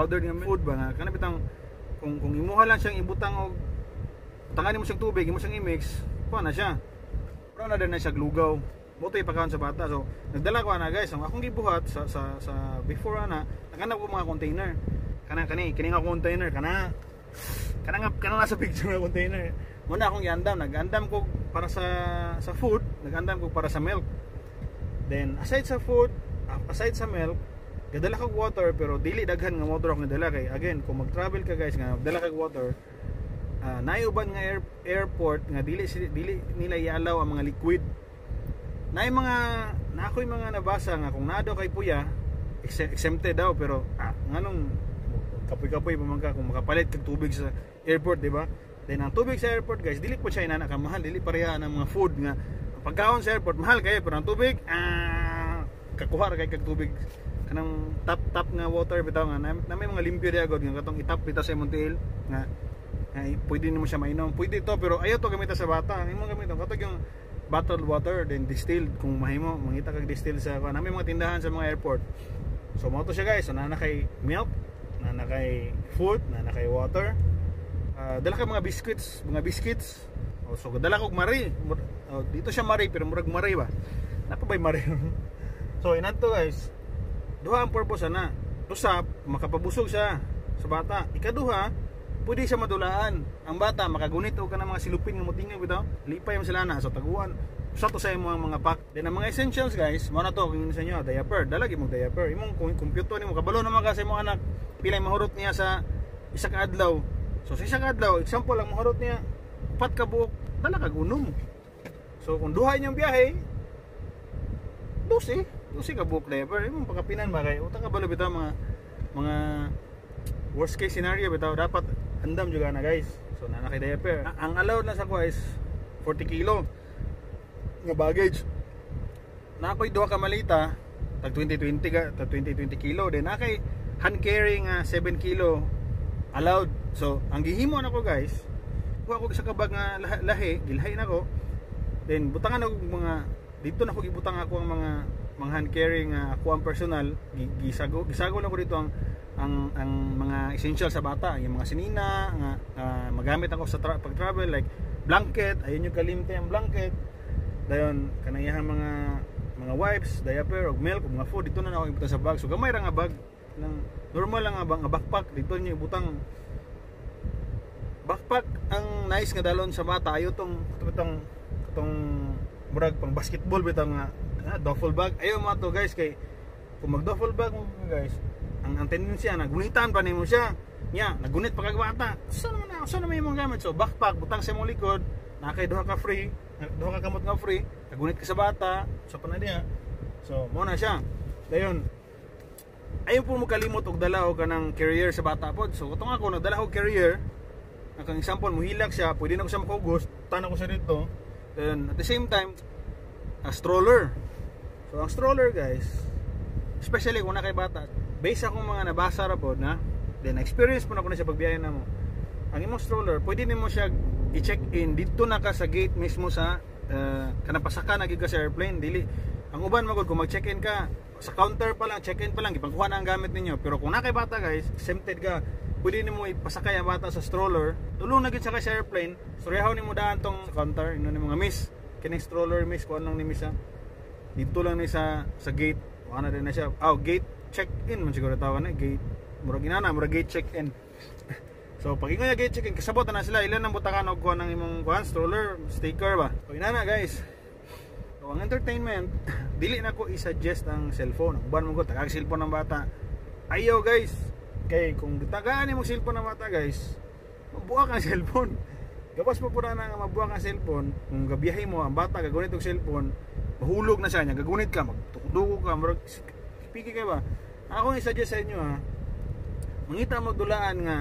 powdered nga food ba nga kana bitang kung imuha lang siyang ibutang og tanganin mo siyang tubig, imo siyang i-mix, kuha na siya. Pero na din na siya glugaw. Buto ipakaon sa bata. So, nagdala ko na guys, ang akong gibuhat sa before ana, naghanap ko mga container. Kani nga container kana sa picture nga container. Muna akong nag-andam ko para sa food, nag-andam ko para sa milk. Then aside sa food, aside sa milk, gadala kag water pero dili daghan nga water ako nadala kay again kung mag-travel ka guys nga dala kag water, naiuban nga airport nga dili nila ialaw ang mga liquid. Ako'y mga nabasa nga kung nado kay puya exempted daw pero nganong kapoy-kapoy pa man ka kung makapalit kag tubig sa airport, di ba? Then ang tubig sa airport guys dili po siya inana ka mahal, dili pareha ng mga food nga pagkaon sa airport mahal kayo pero ang tubig kakuha ra kay kag tubig kanang tap nga water bitaw nga na may mga limpyo di agad nga katong itap bitaw sa imong tiil nga pwede nimo siya mainom, pwede to pero ayaw to gamitan sa bata. Ang imong gamiton katong yung bottled water then distilled kung mahimo mangita kag distill sa na may mga tindahan sa mga airport. So mo to siya guys, so na kay milk, na kay food, na kay water. Dala ka mga biscuits. So dala kog mari. Dito siya mari pero murag mari ba? Napabay mari. So inadto guys, duha ang purpose ana. Usap, makapabusog siya sa bata. Ikaduha, pwede siya madulaan. Ang bata makagunit og kanang mga silupin nga motingog bitaw. Lipay man sila na so taguan. Usa to sa imong mga pack. Then ang mga essentials guys, mo na to kung sa inyo diaper. Dalagi mo diaper. Imong kompyuto nimo kabalo naman ka sa imong anak. Pilay mahurot niya sa isa ka adlaw. So sa isa ka adlaw, example lang mahurot niya 4 ka buok, dala kag unom. So kung duha niyang biyahe, 12 ka buok diaper. Imong pagkapinan ba kay utang kabalo bitaw mga worst case scenario bitaw dapat andam juga na guys. So na kay diaper. Ang allowed na sa ko is 40 kilo nga baggage. Na ako'y duha ka malita tag 20 kilo din na kay hand carrying 7 kilo allowed. So ang gihimo nako guys, kuha ko sa kabag nga lahi, gilhay nako. Then butangan ako mga dito na ko gibutang ako ang mga hand carrying ako ang personal gisago na ko dito ang mga essential sa bata, yung mga sinina nga magamit ako sa pag-travel like blanket, ayun yung kalimte ang blanket. Dayon kanayang mga wipes, diaper, og milk, og mga food dito na ako ibutang sa bag. So gamay ra nga bag nang normal lang nga backpack dito niyo ibutang. Backpack ang nice nga dalon sa bata ayo tong murag pang basketball bitaw nga duffel bag. Ayo mo to guys kay kung mag duffel bag mo guys, ang tendency nagunitan pa nimo siya. Nya, nagunit pa kag bata. Saan naman imong gamit? So backpack butang sa imong likod, na kay duha ka kamot nga free, nagunit ka sa bata, sa panadiya. So mo na siya. Dayon. Ayon po mo kalimot og dala og kanang carrier sa bata pod. So katong ako nagdala og carrier. Ang example mo hilak siya, pwede na ko siya makugos, tanan ko siya dito. Then at the same time, a stroller. So ang stroller guys, especially kung na kay bata, based akong mga nabasa ra pod na, then experience po na ko na siya pagbiyahe na mo. Ang imong stroller, pwede nimo siya i-check in dito na ka sa gate mismo sa kanang pasaka na gid ka sa airplane. Dili ang uban magod kung mag-check-in ka sa counter pa lang, check-in pa lang gipangkuha na ang gamit ninyo. Pero kung na kay bata guys, exempted ka, pwede nimo ipasakay ang bata sa stroller. Tulong na gid sa airplane, suryahaw nimo daan tong sa counter, ino ni mga miss. Kining stroller miss kuan lang ni miss dito lang ni sa gate. Wala na din na siya. Gate check-in man siguro tawag na gate. Murag gate check-in. So pag ingon gate check-in, kasabot na sila ilan ang butakan og kuan ng imong kuan stroller, sticker ba. So inana guys. So ang entertainment, dili na ko i-suggest ang cellphone. Uban mo ko tagag cellphone ng bata. Ayaw guys. Kay kung tagaan mo cellphone ng bata guys, mabuak ang cellphone. Gawas mo pura na nga mabuak ang cellphone. Kung gabiyahe mo ang bata gagunit og cellphone, mahulog na siya, gagunit ka, magtukudugo ka, murag piki kay ba. Ako i-suggest sa inyo mangita magdulaan nga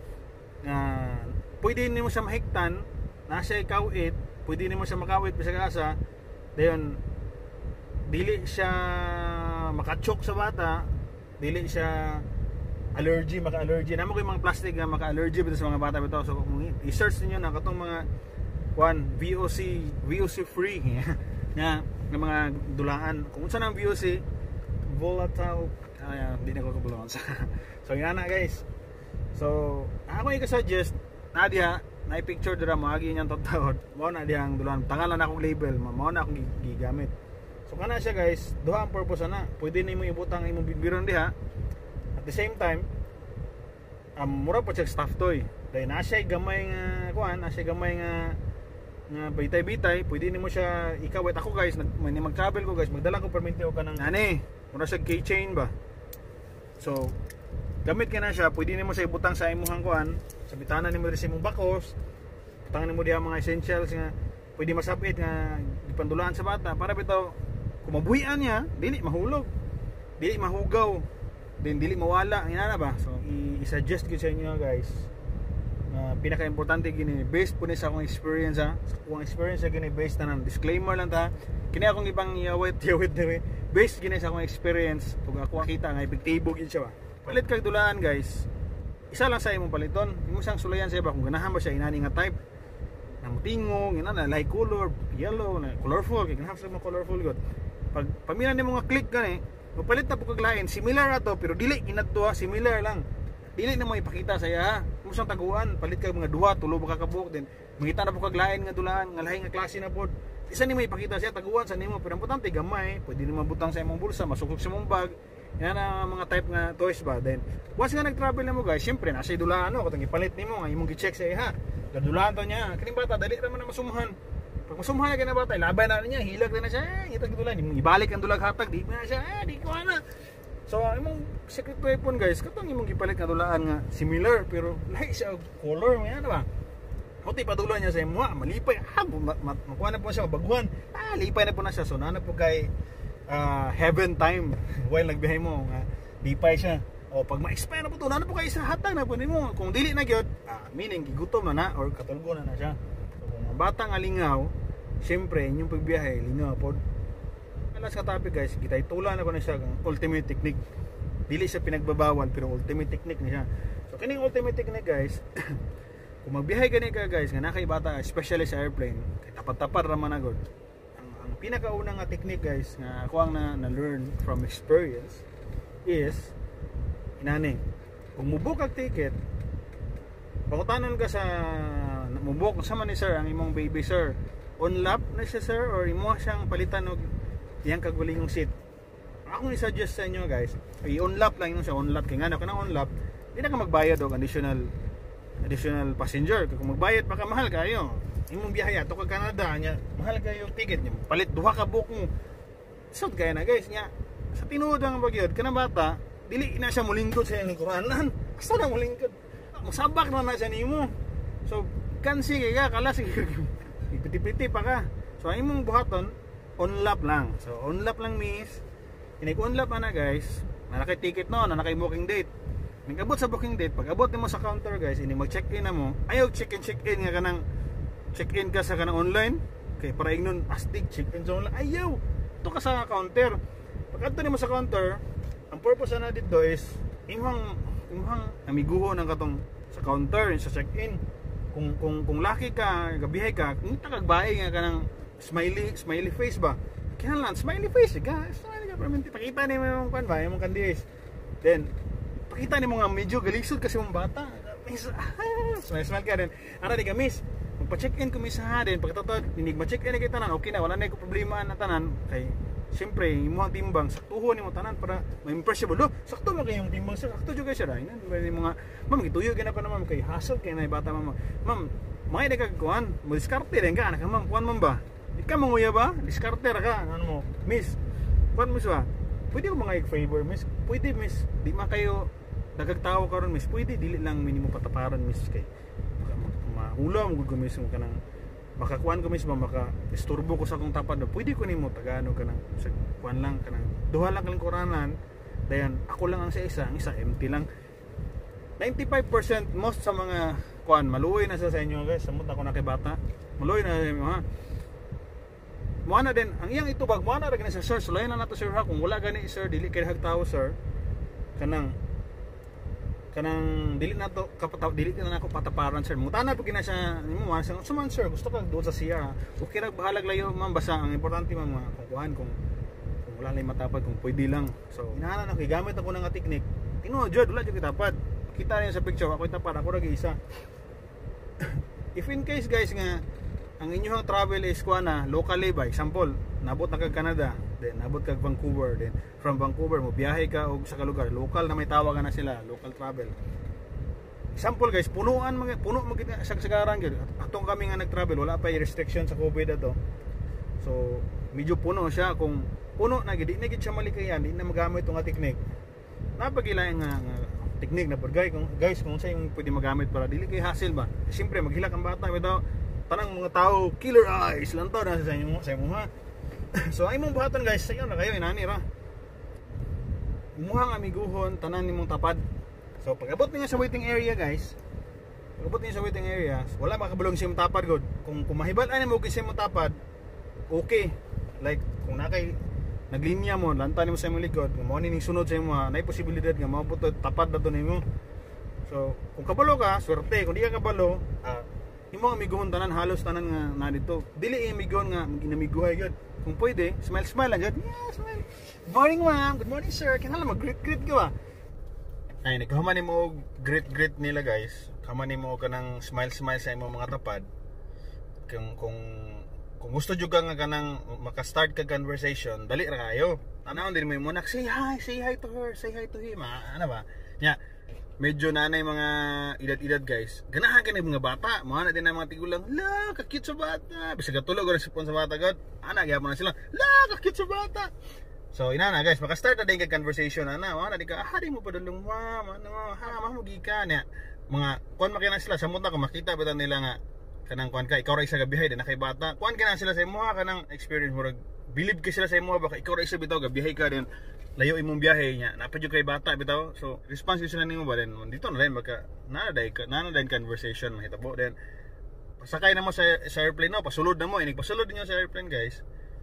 pwede nimo siya mahiktan, nasa ikawit, pwede nimo siya makawit bisag asa. Dayon dili siya makachok sa bata, dili siya maka-allergy. Namo ko yung mga plastic nga maka-allergy bitaw sa mga bata bitaw. So i-search niyo na katong mga VOC free nga mga dulaan. Kung unsa nang VOC, volatile Hindi na ko kabulungan sa. So yan na guys. So ako i-suggest na diha na i-picture dira mo agi niyang taon. Mao na diyang dulan. Tangalan akong label, mao na akong gigamit. So kana siya guys, duha ang purpose na. Pwede nimo ibutang imong bibiron diha. At the same time, mura pa siya staff toy. Dahil na siya gamay nga kuan, na siya gamay nga bitay-bitay, pwede nimo siya ikawit ako guys, mag-travel ko guys, magdala ko permit ko kanang ani, mura siya keychain ba. So gamit ka na siya, pwede nimo siya ibutang sa imong kuan, sa bitana nimo diri sa imong bakos. Butangan nimo diha mga essentials nga pwede masabit nga ipandulaan sa bata para bitaw kung mabuhian niya, dili mahulog, dili mahugaw, dili mawala, ina na ba. So i-suggest ko sa inyo guys. Pinaka-importante gini based po ni sa akong experience ha. Sa akong experience gini based na ng disclaimer lang ta. Kini akong ibang yawit diri. Based gini sa akong experience ug ako kita nga epektibo gid siya ba. Palit kag dulaan guys. Isa lang sa imong paliton. Imo sang sulayan sa iba kung ganahan ba siya inani nga type. Na mutingog, ina na light color, yellow, na colorful, kay ganahan sa mo colorful god. Pag pamilya nimo nga click gani, mapalit na po kag lain, similar ato pero dili inadto similar lang. Dili na mo ipakita sa iya. Kung siyang taguan, palit kag mga duha, tulo ba ka kabuk din. Mangita na po kag lain nga dulaan, nga lahi nga klase na pod. Isa nimo ipakita siya taguan sa nimo, pero importante gamay, pwede nimo butang sa imong bulsa, masukog sa imong bag. Yan ang mga type nga toys ba. Then once nga nag-travel na mo guys, syempre nasa dulaan no, katong ipalit nimo nga imong gi-check sa iya. Gadulaan to niya. Kining bata dali ra man na masumuhan. Pag masumuhan na bata, laban na niya, hilag na siya, itag dulaan, ibalik ang dulag hatag, di na siya, di ko ana. So imong secret weapon guys, katong imong gipalit nga dulaan nga similar pero lahi siya color mo yan ba. Puti padulan niya sa imo, malipay. Makuha na po siya baguhan. Lipay na po na siya. So na po kay heaven time while nagbiyahe mo nga lipay siya. O pag ma-expire na po to, na po kay sa hatag na po nimo. Kung dili na gyud, meaning gigutom na or katulgo na siya. So kung ang bata nga lingaw, syempre inyong pagbiyahe lingaw pod. Alas ka topic guys, kita itulan ako na siya ang ultimate technique. Dili siya pinagbabawal pero ultimate technique na siya. So kining ultimate technique guys, kung magbiyahe gani ka guys nga nakay bata, especially sa airplane, kay tapad-tapad ra man agad. Ang pinakauna nga technique guys nga ako ang na-learn from experience is inani. Kung mubook ang ticket, pangutanon ka sa mubook sa man ni sir ang imong baby sir. On lap na siya sir or imo siyang palitan og yang kagulingong seat. Akong i-suggest sa inyo guys, i-on lap lang yun siya, on lap. Kaya nga na ka ng on lap, hindi na ka magbayad o additional passenger. Kung magbayad pa ka, mahal kayo. Imong biyahe ato kag Canada nya, mahal kayo yung ticket niyo. Palit duha ka book mo. Sud kaya na guys nya. Sa tinuod ang bagyod kana bata, dili na siya mulingkod sa iyang Quranan. Asa na mulingkod? Musabak na siya nimo. So, kansi kaya kala sige. Ipiti-piti pa ka. So, ang imong buhaton on lap lang. So on lap lang miss. Inig on lap na guys. Nanakay ticket no, nanakay booking date. Nagabot sa booking date, pag abot nimo sa counter guys, ini mag-check-in na mo. Ayaw check-in nga kanang check-in ka sa kanang online. Okay, para ignon astig check-in sa online. Ayaw. To ka sa counter. Pag adto nimo sa counter, ang purpose na dito is imong amiguho ng katong sa counter sa check-in. Kung lucky ka, gabihay ka, kung tagagbae nga kanang smiley face ba? Kaya lang, smiley face ka. Smiley ka, pakita niyo yung kan ba, yung kandis. Then, pakita niyo nga medyo galisod kasi yung bata. Smile ka din. Ara di ka miss. Magpa-check-in ko miss ha din. Pagkatapos, dinig ma-check-in na kita tanan, okay na, wala na yung problema na tanan. Kay, siyempre, yung mga timbang, saktuho ni mo tanan para ma-impressible. Lo, sakto mo kayo yung timbang, sakto juga siya rin. Mga, ma'am, gituyo ka na pa naman, kay hassle kayo na yung bata ma'am. Ma'am, mga ikagkuhan, mo diskarte rin ka, anak ma'am, kuhan ma'am ba? Di ka manguya ba? Diskarter ka. Ano mo? Miss. Kuan miss ba? Pwede ko mga favor miss. Pwede miss. Di man kayo dagagtawo karon miss. Pwede dili lang minimo pataparan miss kay. Maulam gud ko miss mo kanang makakuan ko miss ba maka isturbo ko sa akong tapad. Pwede ko nimo tagano kanang sa kuan lang kanang duha lang kaling Quranan. Dayan ako lang ang sa isa, ang isa empty lang. 95% most sa mga kuan maluoy na sa inyo guys. Samot ako na kay bata. Maluoy na ha. Muana din ang iyang itubag muana ra gani sa sir sulayan na nato sir ha kung wala gani sir dili kay hagtawo sir kanang dili nato dili na nako pataparan sir mutana pag gina siya nimo man suman sir gusto ka doon sa siya okay ra bahalag layo ma'am basta ang importante ma'am kuan kung wala lang matapad kung pwede lang. So inaana na kay gamit ako ng technique. Tinuod jud wala jud kitapad. Kita niyo sa picture ako tapad ako ra isa. If in case guys nga ang inyong travel is kuana locally by example, nabot na kag Canada, then nabot kag Vancouver, then from Vancouver mo biyahe ka og sa lugar local na may tawag na sila, local travel. Example guys, puno magid sa sagaran gyud. Atong kami nga nag-travel, wala pa restriction sa COVID ato. So medyo puno siya, kung puno na gid, di na gid siya malikayan, di na magamit tong technique. Napagilay nga technique na pagay kung guys kung sa yung pwede magamit para dili kay hassle ba. Siyempre maghilak ang bata bitaw tanang mga tao killer eyes lang to na sa inyo ha. So ay mong buhaton guys, sayo na kayo inani ra. Umuhang amiguhon tanan nimong tapad. So pag-abot niyo sa waiting area guys, pag-abot niyo sa waiting area, wala makabulong siya tapad god. Kung mahibal-an mo kay siya tapad, okay. Like kung nakay naglinya mo, lantan mo sa imong likod, mo ning sunod sa imo, nay posibilidad nga maabot tapad na to nimo. So kung kabalo ka, swerte. Kung di ka kabalo, imo amiguhon tanan halos tanan nga na dito. Dili amiguhon nga ginamiguhay gyud. Kung pwede, smile lang gyud. Yeah, smile. Good morning ma'am, good morning sir. Kinala mag-greet ka ba? Ay nagkahuman nimo og greet nila guys. Kaman nimo kanang smile sa imong mga tapad. Kung gusto jud ka nga kanang maka-start ka conversation, dali ra kayo. Tanawon din mo muna, say hi to her, say hi to him. Ano ba? Nya, medyo nanay mga edad guys. Ganahan ka na mga bata, mga na din ang mga tigulang, la, ka-cute sa bata. Bisa katulog or sipon sa bata god. Ana gyapon na sila, la, ka-cute sa bata. So inana guys, maka-start na din ka conversation ana, ana di ka hari mo padulong mama, mo gikan ya. Mga kon makina sila sa munta ko makita bitan nila nga kanang kuan ka ikaw ra isa gabihay din na kay bata. Kuan kana sila sa imo kanang experience mo believe ka sila sa imo baka ikaw ra isa bitaw gabihay ka din. Layo imong biyahe nya napad jud kay bata bitaw. So response sila nimo ba din dito na rin baka nana din conversation mahitabo din. Pasakay na mo sa airplane no, pasulod na mo inig pasulod niyo sa airplane guys.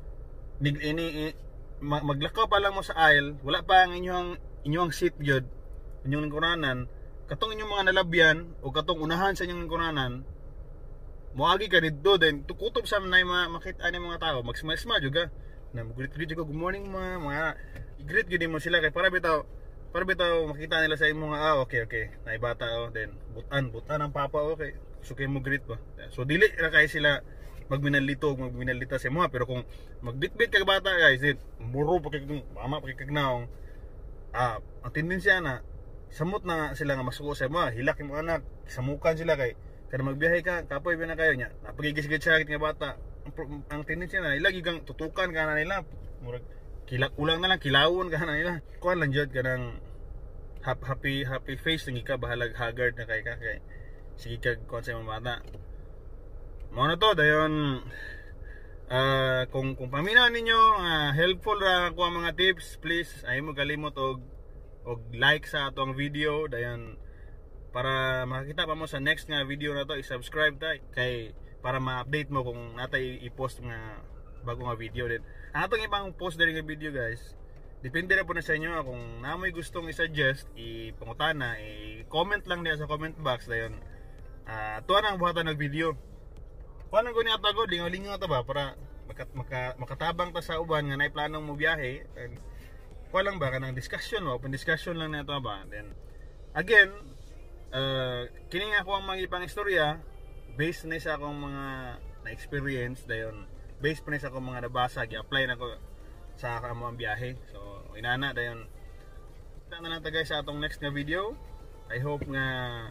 Maglakaw pa lang mo sa aisle, wala pa ang inyong seat jud, inyong lingkuranan, katong inyong mga nalabyan o katong unahan sa inyong lingkuranan, moagi ka dito din, tukutob sa na makita ni mga tao, mag-smile juga, na mag-greet juga, good morning mga i-greet gid mo sila kay para bitaw makita nila sa imong okay, naibata then butan ang papa okay, so kay mo greet ba. So dili ra kay sila magminalita sa mga, pero kung magbitbit kag bata guys, muro pa kag mama pa kag naong ang tendensya na samot na sila nga masuko sa mga hilak yung anak, samukan sila kay kada magbiyahe ka kapoy ba na kayo nya napagigis-gis sakit nga bata. Ang tendensya na ilagi kang tutukan ka na nila, murag kulang na lang kilawon ka na nila, kuan lang jud kanang happy face ng ka bahalag haggard na kay sige kag kuan sa mga bata. Mao na to dayon kung paminaw ninyo helpful ra ko ang mga tips, please ay mo kalimot og like sa atong video dayon para makakita pa mo sa next nga video na to. I-subscribe ta kay para ma-update mo kung natay i-post nga bago nga video din. Ang atong ibang post diri nga video guys, depende ra po na sa inyo kung namoy gustong i-suggest, ipangutana, i-comment lang diya sa comment box dayon. Tuwa nang buhatan ng video. Paano ko niya tago, lingaw-lingaw ta ba para makatabang ta sa uban nga nay planong mo biyahe. And lang ba kanang discussion open discussion lang nato ba. Then again, kini nga ako ang mga ipang istorya based na sa akong mga na-experience dayon, based pa na sa akong mga nabasa, gi-apply na ko sa akong biyahe. So inana dayon ta na nata guys sa atong next nga video. I hope nga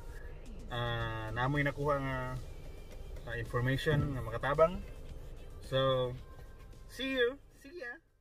namoy nakuha nga information nga makatabang. So see ya.